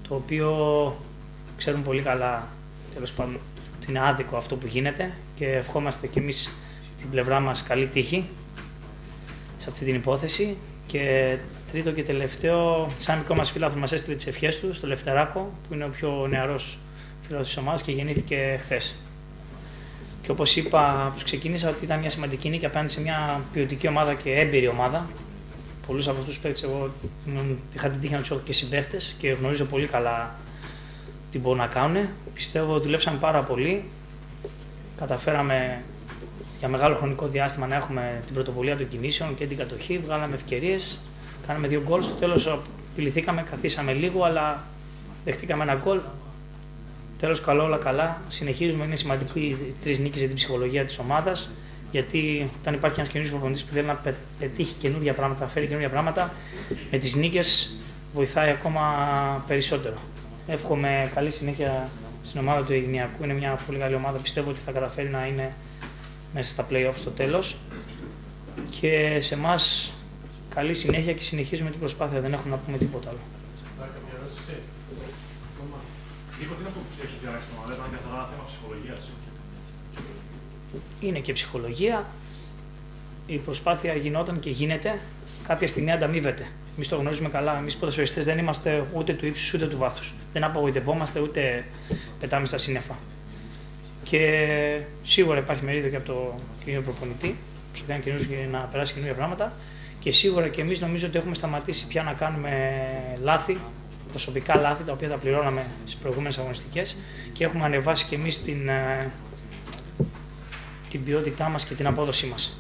το οποίο ξέρουν πολύ καλά, τέλος πάντων, ότι είναι άδικο αυτό που γίνεται και ευχόμαστε κι εμείς την πλευρά μας καλή τύχη σε αυτή την υπόθεση. Και τρίτο και τελευταίο, σαν μικρό μας φίλαθρο μας έστειλε τις ευχές του στο Λευτεράκο, που είναι ο πιο νεαρός φίλος της ομάδας και γεννήθηκε χθες. Και όπως είπα, όπως ξεκίνησα, ότι ήταν μια σημαντική νίκη απέναντι σε μια ποιοτική ομάδα και έμπειρη ομάδα. Πολλούς από αυτούς τους παίκτες εγώ είχα την τύχη να τους έχω και συμπαίχτες και γνωρίζω πολύ καλά τι μπορούν να κάνουν. Πιστεύω ότι δουλέψαμε πάρα πολύ. Καταφέραμε για μεγάλο χρονικό διάστημα να έχουμε την πρωτοβουλία των κινήσεων και την κατοχή. Βγάλαμε ευκαιρίες, κάναμε 2 γκολ. Στο τέλος απειληθήκαμε, καθίσαμε λίγο, αλλά δεχτήκαμε ένα γκολ. Τέλος, καλό, όλα καλά. Συνεχίζουμε. Είναι σημαντική οι 3 νίκες για την ψυχολογία της ομάδας. Γιατί όταν υπάρχει ένας καινούργιος προπονητής που θέλει να πετύχει καινούργια πράγματα, να φέρει καινούργια πράγματα, με τις νίκες βοηθάει ακόμα περισσότερο. Εύχομαι καλή συνέχεια στην ομάδα του Αιγινιακού. Είναι μια πολύ καλή ομάδα. Πιστεύω ότι θα καταφέρει να είναι μέσα στα play-off στο τέλος. Και σε εμάς καλή συνέχεια και συνεχίζουμε την προσπάθεια. Δεν έχουμε να πούμε τίποτα άλλο. Είναι και ψυχολογία. Η προσπάθεια γινόταν και γίνεται. Κάποια στιγμή ανταμείβεται. Εμείς το γνωρίζουμε καλά. Εμείς ποδοσφαιριστές δεν είμαστε ούτε του ύψους ούτε του βάθους. Δεν απογοητευόμαστε ούτε πετάμε στα σύννεφα. Και σίγουρα υπάρχει μερίδιο και από το καινούριο προπονητή, που θέλει να περάσει καινούργια πράγματα. Και σίγουρα και εμείς νομίζω ότι έχουμε σταματήσει πια να κάνουμε λάθη, προσωπικά λάθη, τα οποία τα πληρώναμε στις προηγούμενες αγωνιστικές και έχουμε ανεβάσει και εμείς την ποιότητά μας και την απόδοσή μας.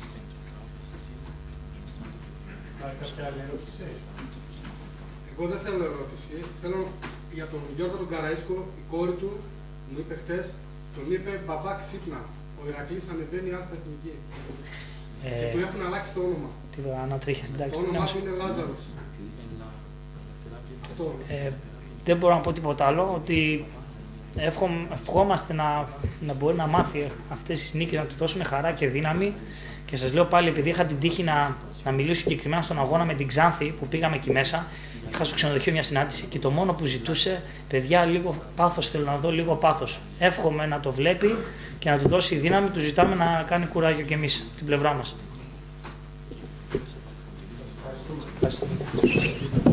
Κάποια άλλη ερώτηση? Εγώ δεν θέλω ερώτηση. Θέλω για τον Γιώργο τον Καραΐσκο, η κόρη του μου είπε χτες, τον είπε «Μπαμπά ξύπνα, ο Ηρακλής ανεβαίνει Α' εθνική». Και του έχουν αλλάξει το όνομα. Τι το ανατρίχια στην τάξη. Το όνομά του είναι Λάζαρος. Δεν μπορώ να πω τίποτα άλλο, ότι ευχόμαστε να μπορεί να μάθει αυτές τις νίκες, να του δώσουν χαρά και δύναμη. Και σας λέω πάλι, επειδή είχα την τύχη να μιλήσω συγκεκριμένα στον αγώνα με την Ξάνθη που πήγαμε εκεί μέσα, είχα στο ξενοδοχείο μια συνάντηση και το μόνο που ζητούσε, παιδιά, λίγο πάθος, θέλω να δω λίγο πάθος. Εύχομαι να το βλέπει και να του δώσει δύναμη, του ζητάμε να κάνει κουράγιο κι εμείς, στην πλευρά μας. Ευχαριστούμε.